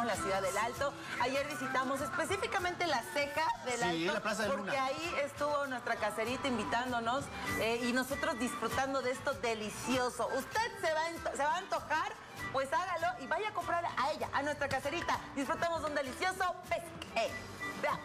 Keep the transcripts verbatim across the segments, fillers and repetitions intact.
en la ciudad del Alto. Ayer visitamos específicamente la Ceja del Sí, Alto, la Plaza de Luna. porque ahí estuvo nuestra caserita invitándonos eh, y nosotros disfrutando de esto delicioso. Usted se va, a, se va a antojar, pues hágalo y vaya a comprar a ella, a nuestra caserita. Disfrutamos de un delicioso pesque. Veamos.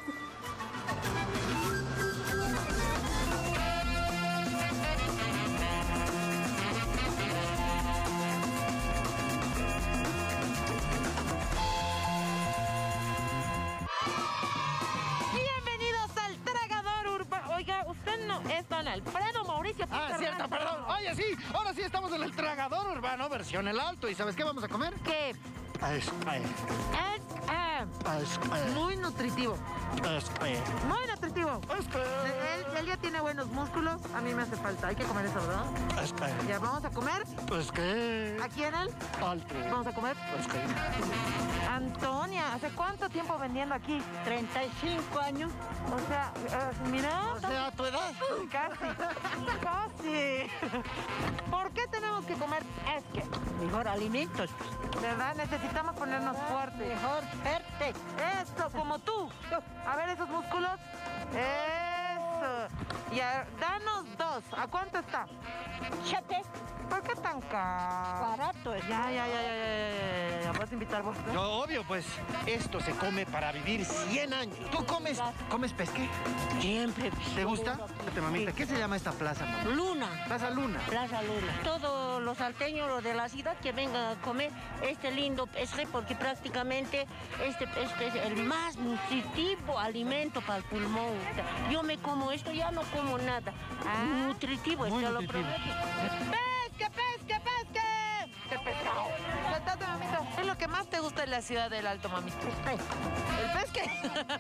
Oiga, usted no es don Alfredo Mauricio. Ah, cierto, perdón. Oye, sí, ahora sí estamos en el tragador urbano, versión El Alto. ¿Y sabes qué vamos a comer? ¿Qué? Es, eh, Es eh, es, eh, muy nutritivo. es, eh, Muy nutritivo. es que, Él, él ya tiene buenos músculos. A mí me hace falta. Hay que comer eso, ¿verdad? es que, Ya vamos a comer. es que, Aquí en él. alto. Vamos a comer. Es que, Antonia, ¿hace cuánto tiempo vendiendo aquí? treinta y cinco años. O sea, eh, mira. o sea, a tu edad. Casi. Casi. ¿Por qué tenemos que comer es que? Mejor alimentos. ¿Verdad? Necesitamos ponernos fuertes. Mejor fuerte. Esto, como tú. A ver esos músculos. Eso. Y a- danos dos. ¿A cuánto está? Chate. ¿Por qué tan caro? Barato es. Ya, ya, ya, ya, ya, ya, ya. ¿Vas a invitar vos? ¿no? No, obvio, pues, esto se come para vivir cien años. ¿Tú comes, comes pesque? Siempre. ¿Te gusta? Fíjate, mamita, ¿qué se llama esta plaza, mamá? Luna. Plaza Luna. Plaza Luna. Todos los salteños, los de la ciudad, que vengan a comer este lindo pesque, porque prácticamente este pesque es el más nutritivo alimento para el pulmón. Yo me como esto, ya no como nada. Ah. Nutritivo, Muy te lo nutritivo. prometo. ¡Pesque, pesque, pesque! ¡Qué pescado! Sentate, mamita. ¿Qué es lo que más te gusta de la ciudad del Alto, mamita? ¿El pesque?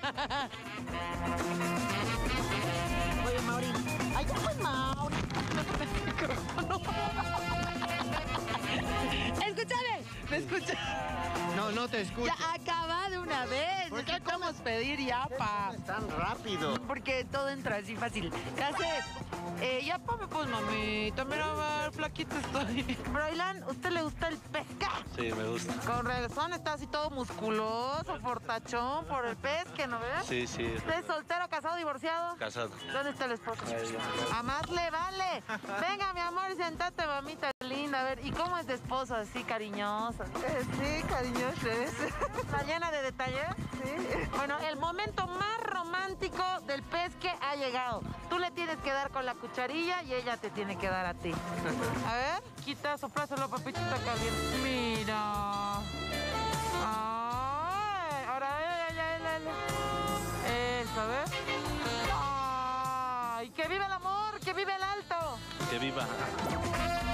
Oye, Mauri. Allá pues, Mauri. Escúchame, ¿me escuchas? No, no te escucho. Ya acaba de una vez. ¿Por qué Necesitamos pedir ya, pa. Es tan rápido. Porque todo entra así fácil. ¿Qué haces? Eh, ya pame pues, mamita. Mira, a ver, flaquito estoy. Broilan, ¿usted le gusta el pescado? Sí, me gusta. Con razón, está así todo musculoso, fortachón, por el pesque, ¿no ves? Sí, sí. ¿Usted es soltero, casado, divorciado? Casado. ¿Dónde está el esposo? Ahí. A más le vale. Venga, mi amor, sentate, mamita linda. A ver, ¿y cómo es de esposo? Así, cariñosa. Eh, sí, cariñoso es. ¿Está llena de detalles? Sí. Bueno, el momento más romántico del pesque ha llegado. Tú le tienes que dar con la cucharilla y ella te tiene que dar a ti. A ver, quita, sopláselo, papito, está caliente. Mira. Ay, ahora, ya, ya, ya, ya. Eso, a ver. Ay, que vive el amor, que vive el Alto. Que viva.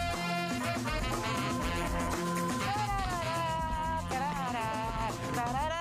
Tarara, tarara, tarara.